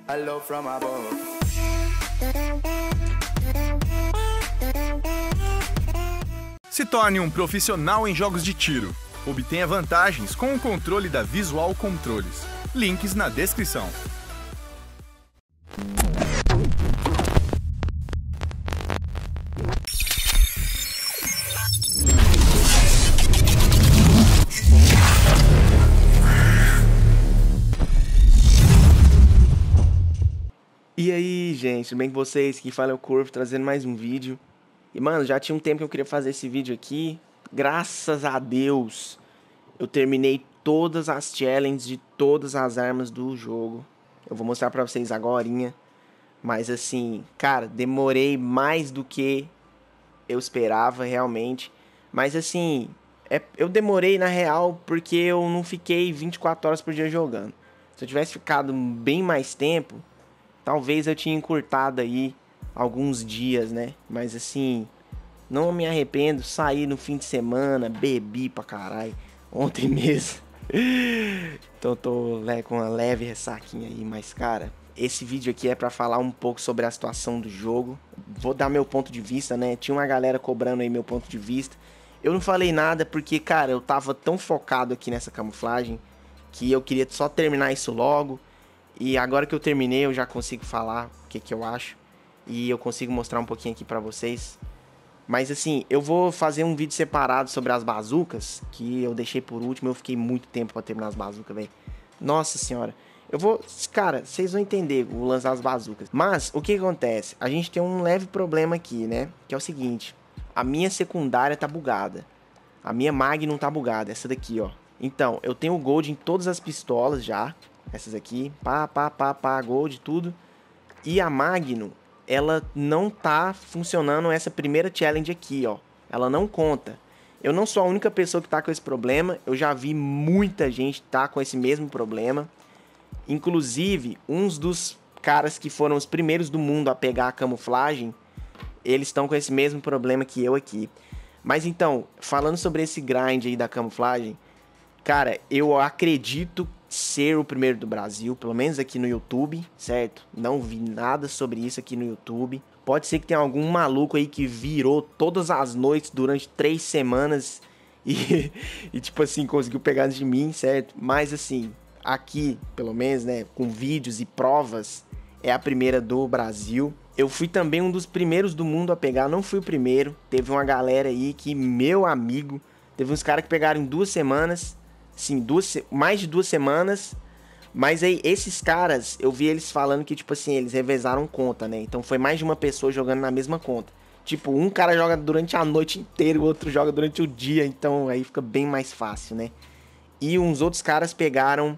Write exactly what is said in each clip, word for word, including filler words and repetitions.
Hello from above. Se torne um profissional em jogos de tiro. Obtenha vantagens com o controle da Visual Controles. Links na descrição. E aí, gente, tudo bem com vocês? Aqui fala é o Corvo, trazendo mais um vídeo. E, mano, já tinha um tempo que eu queria fazer esse vídeo aqui. Graças a Deus, eu terminei todas as challenges de todas as armas do jogo. Eu vou mostrar pra vocês agorinha. Mas, assim, cara, demorei mais do que eu esperava, realmente. Mas, assim, é, eu demorei, na real, porque eu não fiquei vinte e quatro horas por dia jogando. Se eu tivesse ficado bem mais tempo, talvez eu tinha encurtado aí alguns dias, né? Mas assim, não me arrependo. Saí no fim de semana, bebi pra caralho. Ontem mesmo. Então tô com uma leve ressaquinha aí. Mas cara, esse vídeo aqui é pra falar um pouco sobre a situação do jogo. Vou dar meu ponto de vista, né? Tinha uma galera cobrando aí meu ponto de vista. Eu não falei nada porque, cara, eu tava tão focado aqui nessa camuflagem que eu queria só terminar isso logo. E agora que eu terminei, eu já consigo falar o que, que eu acho. E eu consigo mostrar um pouquinho aqui pra vocês. Mas assim, eu vou fazer um vídeo separado sobre as bazucas, que eu deixei por último. Eu fiquei muito tempo pra terminar as bazucas, velho. Nossa senhora. Eu vou... Cara, vocês vão entender o lance das bazucas. Mas, o que acontece? A gente tem um leve problema aqui, né? Que é o seguinte. A minha secundária tá bugada. A minha Magnum tá bugada. Essa daqui, ó. Então, eu tenho o Gold em todas as pistolas já. Essas aqui, pá, pá, pá, pá, Gold, tudo. E a Magnum, ela não tá funcionando essa primeira challenge aqui, ó. Ela não conta. Eu não sou a única pessoa que tá com esse problema. Eu já vi muita gente tá com esse mesmo problema. Inclusive, uns dos caras que foram os primeiros do mundo a pegar a camuflagem, eles estão com esse mesmo problema que eu aqui. Mas então, falando sobre esse grind aí da camuflagem, cara, eu acredito ser o primeiro do Brasil, pelo menos aqui no YouTube, certo? Não vi nada sobre isso aqui no YouTube. Pode ser que tenha algum maluco aí que virou todas as noites durante três semanas e, e tipo assim, conseguiu pegar de mim, certo? Mas assim, aqui, pelo menos, né, com vídeos e provas, é a primeira do Brasil. Eu fui também um dos primeiros do mundo a pegar, não fui o primeiro. Teve uma galera aí que, meu amigo, teve uns caras que pegaram em duas semanas. Sim, duas, mais de duas semanas. Mas aí, esses caras, eu vi eles falando que, tipo assim, eles revezaram conta, né? Então foi mais de uma pessoa jogando na mesma conta. Tipo, um cara joga durante a noite inteira, o outro joga durante o dia. Então aí fica bem mais fácil, né? E uns outros caras pegaram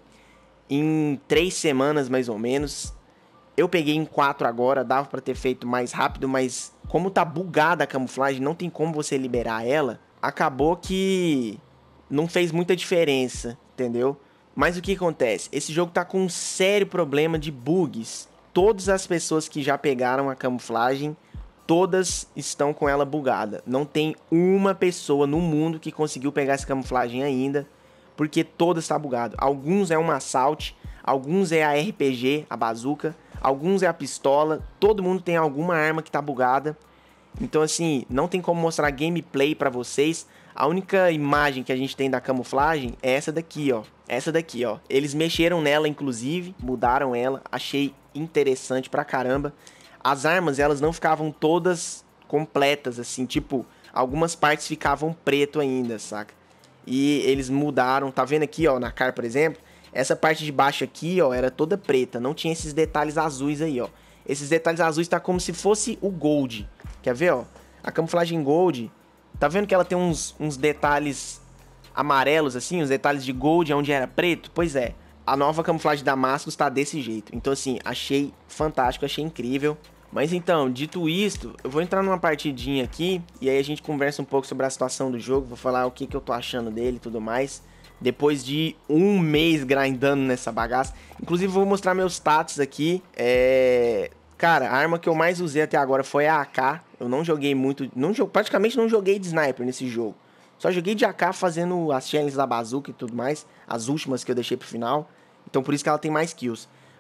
em três semanas, mais ou menos. Eu peguei em quatro agora, dava pra ter feito mais rápido, mas como tá bugada a camuflagem, não tem como você liberar ela. Acabou que não fez muita diferença, entendeu? Mas o que acontece? Esse jogo tá com um sério problema de bugs. Todas as pessoas que já pegaram a camuflagem, todas estão com ela bugada. Não tem uma pessoa no mundo que conseguiu pegar essa camuflagem ainda, porque todas está bugado. Alguns é um assault, alguns é a R P G, a bazuca, alguns é a pistola. Todo mundo tem alguma arma que tá bugada. Então assim, não tem como mostrar gameplay pra vocês. A única imagem que a gente tem da camuflagem é essa daqui, ó. Essa daqui, ó. Eles mexeram nela, inclusive, mudaram ela. Achei interessante pra caramba. As armas, elas não ficavam todas completas, assim. Tipo, algumas partes ficavam preto ainda, saca? E eles mudaram. Tá vendo aqui, ó, na Car, por exemplo? Essa parte de baixo aqui, ó, era toda preta. Não tinha esses detalhes azuis aí, ó. Esses detalhes azuis tá como se fosse o Gold. Quer ver, ó? A camuflagem Gold... Tá vendo que ela tem uns, uns detalhes amarelos, assim? Os detalhes de Gold, onde era preto? Pois é. A nova camuflagem da Damascus tá desse jeito. Então, assim, achei fantástico, achei incrível. Mas, então, dito isto, eu vou entrar numa partidinha aqui. E aí a gente conversa um pouco sobre a situação do jogo. Vou falar o que, que eu tô achando dele e tudo mais. Depois de um mês grindando nessa bagaça. Inclusive, vou mostrar meus status aqui. É... Cara, a arma que eu mais usei até agora foi a A K. Eu não joguei muito, não, praticamente não joguei de sniper nesse jogo. Só joguei de A K fazendo as challenges da bazuca e tudo mais. As últimas que eu deixei pro final. Então por isso que ela tem mais kills.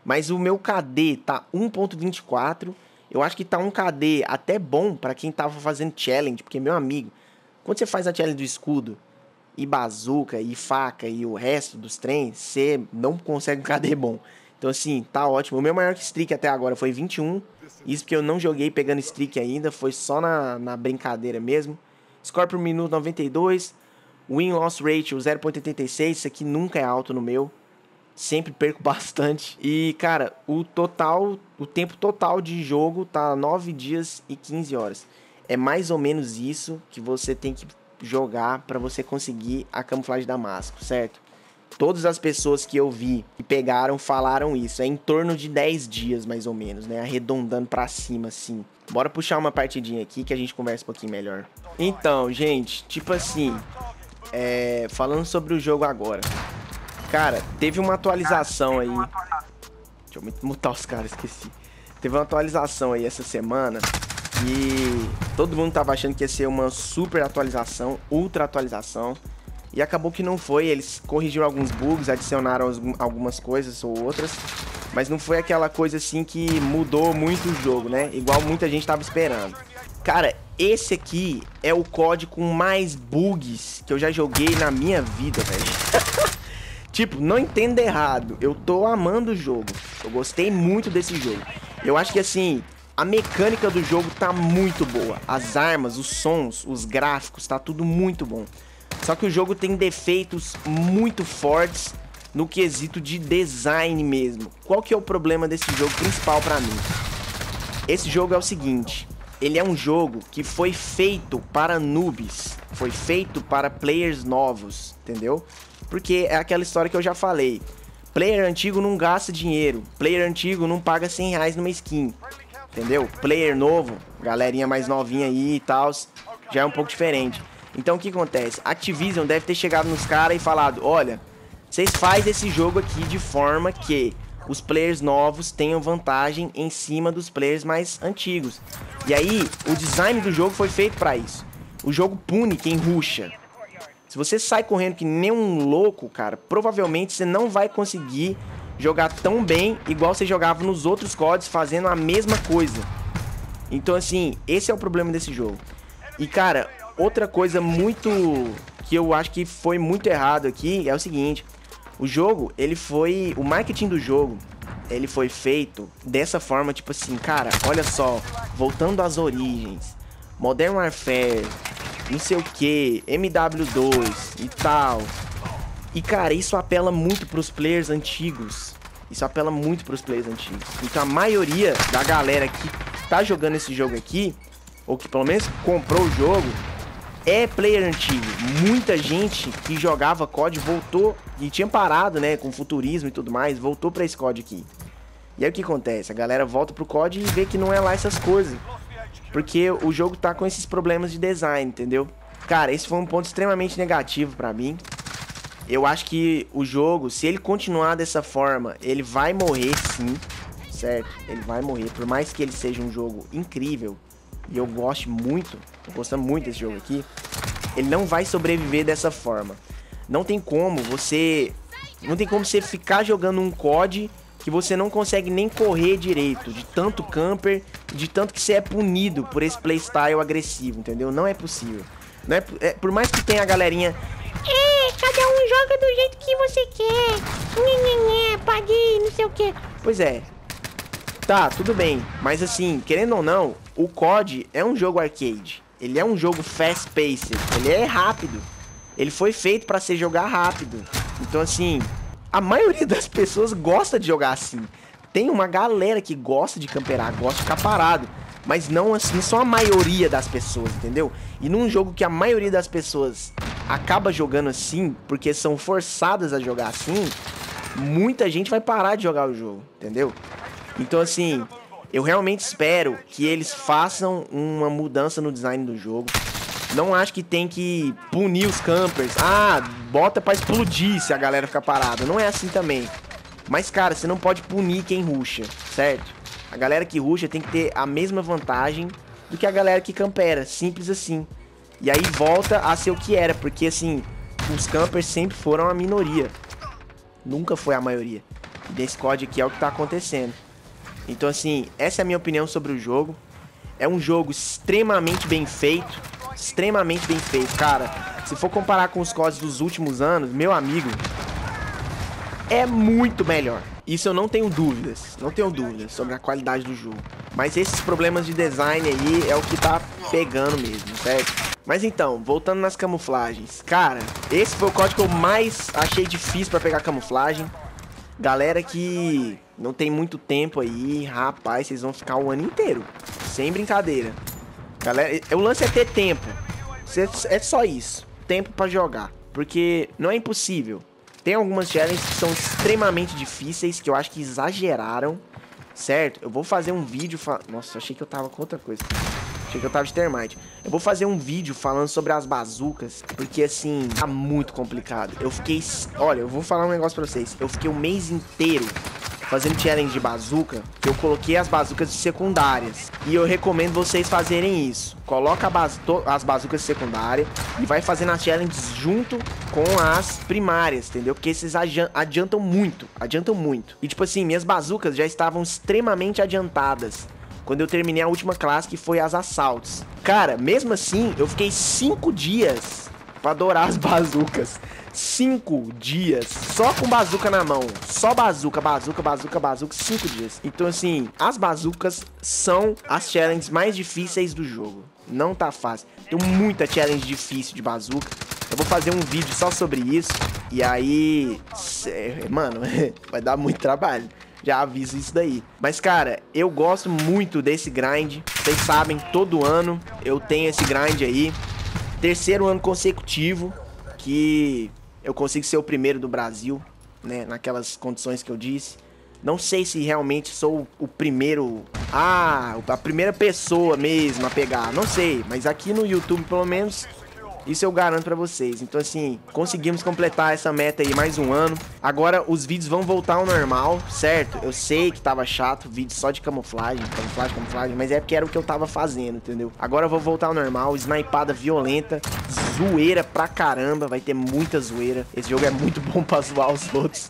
Mas o meu K D tá um ponto vinte e quatro. Eu acho que tá um K D até bom pra quem tava fazendo challenge. Porque, meu amigo, quando você faz a challenge do escudo, e bazuca, e faca, e o resto dos trens, você não consegue um K D bom. Então, assim, tá ótimo. O meu maior streak até agora foi vinte e um. Isso porque eu não joguei pegando streak ainda. Foi só na, na brincadeira mesmo. Score por minuto noventa e dois. Win-loss ratio zero ponto oitenta e seis. Isso aqui nunca é alto no meu. Sempre perco bastante. E, cara, o total, o tempo total de jogo tá nove dias e quinze horas. É mais ou menos isso que você tem que jogar pra você conseguir a camuflagem damasco, certo? Todas as pessoas que eu vi que pegaram falaram isso. É em torno de dez dias, mais ou menos, né? Arredondando pra cima, assim. Bora puxar uma partidinha aqui que a gente conversa um pouquinho melhor. Então, gente, tipo assim... É... Falando sobre o jogo agora. Cara, teve uma atualização aí... Deixa eu mutar os caras, esqueci. Teve uma atualização aí essa semana... E todo mundo tava achando que ia ser uma super atualização, ultra atualização. E acabou que não foi, eles corrigiram alguns bugs, adicionaram algumas coisas ou outras. Mas não foi aquela coisa assim que mudou muito o jogo, né? Igual muita gente tava esperando. Cara, esse aqui é o C O D com mais bugs que eu já joguei na minha vida, velho. Tipo, não entenda errado, eu tô amando o jogo. Eu gostei muito desse jogo. Eu acho que assim... A mecânica do jogo tá muito boa. As armas, os sons, os gráficos, tá tudo muito bom. Só que o jogo tem defeitos muito fortes no quesito de design mesmo. Qual que é o problema desse jogo principal pra mim? Esse jogo é o seguinte. Ele é um jogo que foi feito para noobs. Foi feito para players novos, entendeu? Porque é aquela história que eu já falei. Player antigo não gasta dinheiro. Player antigo não paga cem reais numa skin. Entendeu? Player novo, galerinha mais novinha aí e tal, já é um pouco diferente. Então o que acontece? Activision deve ter chegado nos caras e falado: olha, vocês fazem esse jogo aqui de forma que os players novos tenham vantagem em cima dos players mais antigos. E aí, o design do jogo foi feito pra isso. O jogo pune quem rusha. Se você sai correndo que nem um louco, cara, provavelmente você não vai conseguir jogar tão bem igual você jogava nos outros C O Ds fazendo a mesma coisa. Então assim, esse é o problema desse jogo. E cara, outra coisa muito que eu acho que foi muito errado aqui é o seguinte: o jogo, ele foi, o marketing do jogo, ele foi feito dessa forma, tipo assim, cara, olha só, voltando às origens, Modern Warfare, não sei o que, M W dois e tal. E, cara, isso apela muito pros players antigos. Isso apela muito pros players antigos. Então, a maioria da galera que tá jogando esse jogo aqui, ou que pelo menos comprou o jogo, é player antigo. Muita gente que jogava C O D voltou, e tinha parado, né, com futurismo e tudo mais, voltou pra esse C O D aqui. E aí o que acontece? A galera volta pro C O D e vê que não é lá essas coisas. Porque o jogo tá com esses problemas de design, entendeu? Cara, esse foi um ponto extremamente negativo pra mim. Eu acho que o jogo, se ele continuar dessa forma, ele vai morrer sim, certo? Ele vai morrer, por mais que ele seja um jogo incrível, e eu gosto muito, tô gostando muito desse jogo aqui, ele não vai sobreviver dessa forma. Não tem como você, não tem como você ficar jogando um C O D que você não consegue nem correr direito, de tanto camper, de tanto que você é punido por esse playstyle agressivo, entendeu? Não é possível. Não é, é, por mais que tenha a galerinha... É, cada um joga do jeito que você quer. Nhenhenhé, paguei, não sei o que. Pois é. Tá, tudo bem. Mas assim, querendo ou não, o C O D é um jogo arcade. Ele é um jogo fast-paced. Ele é rápido. Ele foi feito pra ser jogar rápido. Então assim, a maioria das pessoas gosta de jogar assim. Tem uma galera que gosta de camperar, gosta de ficar parado. Mas não assim, são a maioria das pessoas, entendeu? E num jogo que a maioria das pessoas acaba jogando assim, porque são forçadas a jogar assim, muita gente vai parar de jogar o jogo, entendeu? Então assim, eu realmente espero que eles façam uma mudança no design do jogo. Não acho que tem que punir os campers. Ah, bota pra explodir se a galera ficar parada. Não é assim também. Mas cara, você não pode punir quem rusha, certo? A galera que rusha tem que ter a mesma vantagem do que a galera que campera, simples assim. E aí volta a ser o que era, porque assim, os campers sempre foram a minoria. Nunca foi a maioria. Desse C O D aqui é o que tá acontecendo. Então, assim, essa é a minha opinião sobre o jogo. É um jogo extremamente bem feito. Extremamente bem feito, cara. Se for comparar com os C O Ds dos últimos anos, meu amigo, é muito melhor. Isso eu não tenho dúvidas. Não tenho dúvidas sobre a qualidade do jogo. Mas esses problemas de design aí é o que tá pegando mesmo, certo? Mas então, voltando nas camuflagens. Cara, esse foi o código que eu mais achei difícil pra pegar camuflagem. Galera que não tem muito tempo aí, rapaz, vocês vão ficar o ano inteiro. Sem brincadeira. Galera, o lance é ter tempo. É só isso. Tempo pra jogar. Porque não é impossível. Tem algumas challenges que são extremamente difíceis, que eu acho que exageraram, certo? Eu vou fazer um vídeo... Fa... Nossa, achei que eu tava com outra coisa. Achei que eu tava de termite. Eu vou fazer um vídeo falando sobre as bazucas, porque assim, tá muito complicado. Eu fiquei... Olha, eu vou falar um negócio pra vocês. Eu fiquei o mês inteiro fazendo challenge de bazuca, que eu coloquei as bazucas secundárias. E eu recomendo vocês fazerem isso. Coloca baz... as bazucas secundárias e vai fazendo as challenges junto com as primárias, entendeu? Porque esses adiantam muito, adiantam muito. E tipo assim, minhas bazucas já estavam extremamente adiantadas quando eu terminei a última classe, que foi as assaltos. Cara, mesmo assim, eu fiquei cinco dias pra adorar as bazucas. Cinco dias só com bazuca na mão. Só bazuca, bazuca, bazuca, bazuca. Cinco dias. Então, assim, as bazucas são as challenges mais difíceis do jogo. Não tá fácil. Tem muita challenge difícil de bazuca. Eu vou fazer um vídeo só sobre isso. E aí, mano, vai dar muito trabalho. Já aviso isso daí. Mas, cara, eu gosto muito desse grind. Vocês sabem, todo ano eu tenho esse grind aí. Terceiro ano consecutivo que eu consigo ser o primeiro do Brasil, né? Naquelas condições que eu disse. Não sei se realmente sou o primeiro... Ah, a primeira pessoa mesmo a pegar. Não sei, mas aqui no YouTube, pelo menos... Isso eu garanto pra vocês. Então, assim, conseguimos completar essa meta aí mais um ano. Agora os vídeos vão voltar ao normal, certo? Eu sei que tava chato, vídeo só de camuflagem, camuflagem, camuflagem, mas é porque era o que eu tava fazendo, entendeu? Agora eu vou voltar ao normal, snipada violenta, zoeira pra caramba, vai ter muita zoeira. Esse jogo é muito bom pra zoar os outros.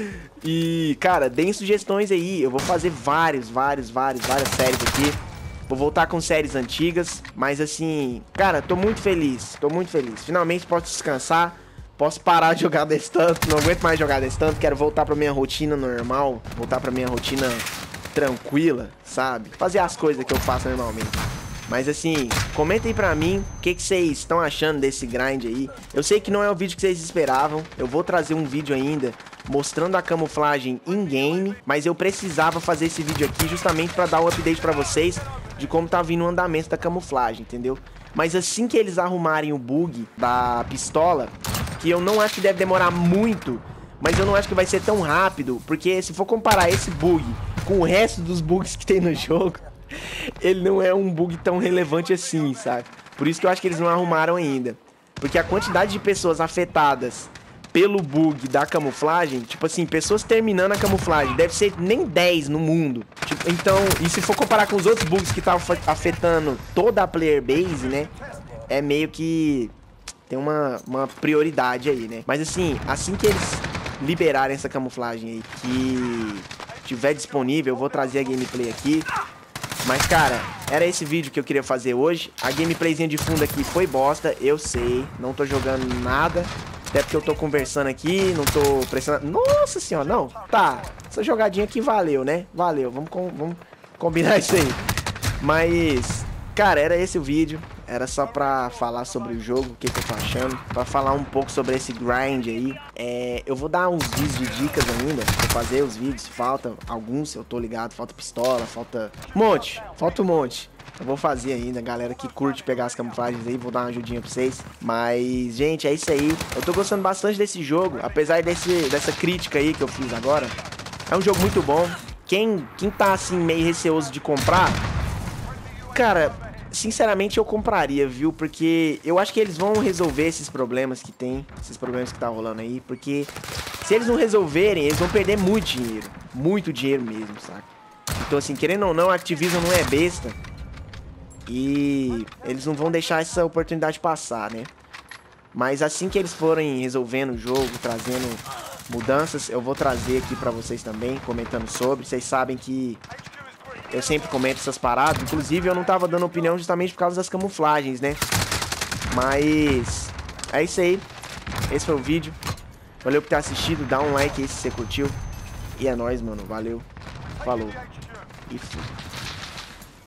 E, cara, deem sugestões aí. Eu vou fazer vários, vários, vários, várias séries aqui. Vou voltar com séries antigas, mas assim, cara, tô muito feliz, tô muito feliz. Finalmente posso descansar, posso parar de jogar desse tanto, não aguento mais jogar desse tanto, quero voltar pra minha rotina normal, voltar pra minha rotina tranquila, sabe? Fazer as coisas que eu faço normalmente. Mas assim, comenta aí pra mim o que, que vocês estão achando desse grind aí. Eu sei que não é o vídeo que vocês esperavam, eu vou trazer um vídeo ainda mostrando a camuflagem in-game, mas eu precisava fazer esse vídeo aqui justamente pra dar um update pra vocês de como tá vindo o andamento da camuflagem, entendeu? Mas assim que eles arrumarem o bug da pistola, que eu não acho que deve demorar muito, mas eu não acho que vai ser tão rápido, porque se for comparar esse bug com o resto dos bugs que tem no jogo, ele não é um bug tão relevante assim, sabe? Por isso que eu acho que eles não arrumaram ainda. Porque a quantidade de pessoas afetadas pelo bug da camuflagem, tipo assim, pessoas terminando a camuflagem, deve ser nem dez no mundo. Tipo, então, e se for comparar com os outros bugs que estavam afetando toda a player base, né? É meio que tem uma, uma prioridade aí, né? Mas assim, assim que eles liberarem essa camuflagem aí, que tiver disponível, eu vou trazer a gameplay aqui. Mas, cara, era esse vídeo que eu queria fazer hoje. A gameplayzinha de fundo aqui foi bosta, eu sei. Não tô jogando nada. Até porque eu tô conversando aqui, não tô pressionando. Nossa senhora, não. Tá, essa jogadinha aqui valeu, né? Valeu, vamos, com... vamos combinar isso aí. Mas, cara, era esse o vídeo. Era só pra falar sobre o jogo, o que, que eu tô achando. Pra falar um pouco sobre esse grind aí. É, eu vou dar uns vídeos de dicas ainda. Vou fazer os vídeos, falta alguns, eu tô ligado. Falta pistola, falta um monte. Falta um monte. Eu vou fazer ainda, galera que curte pegar as camuflagens aí, vou dar uma ajudinha pra vocês. Mas, gente, é isso aí. Eu tô gostando bastante desse jogo, apesar desse, dessa crítica aí que eu fiz agora. É um jogo muito bom. Quem, quem tá, assim, meio receoso de comprar, cara, sinceramente eu compraria, viu? Porque eu acho que eles vão resolver esses problemas que tem, esses problemas que tá rolando aí. Porque se eles não resolverem, eles vão perder muito dinheiro. Muito dinheiro mesmo, saca? Então, assim, querendo ou não, a Activision não é besta. E eles não vão deixar essa oportunidade passar, né? Mas assim que eles forem resolvendo o jogo, trazendo mudanças, eu vou trazer aqui pra vocês também, comentando sobre. Vocês sabem que eu sempre comento essas paradas. Inclusive, eu não tava dando opinião justamente por causa das camuflagens, né? Mas é isso aí. Esse foi o vídeo. Valeu por ter assistido. Dá um like aí se você curtiu. E é nóis, mano. Valeu. Falou. E fui.